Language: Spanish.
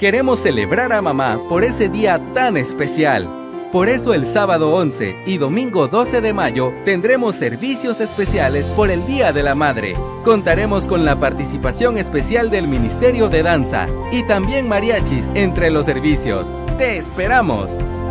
Queremos celebrar a mamá por ese día tan especial. Por eso el sábado 11 y domingo 12 de mayo tendremos servicios especiales por el Día de la Madre. Contaremos con la participación especial del Ministerio de Danza y también mariachis entre los servicios. ¡Te esperamos!